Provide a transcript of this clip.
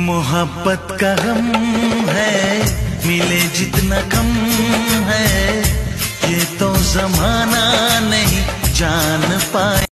मोहब्बत का गम है, मिले जितना कम है, ये तो जमाना नहीं जान पाए।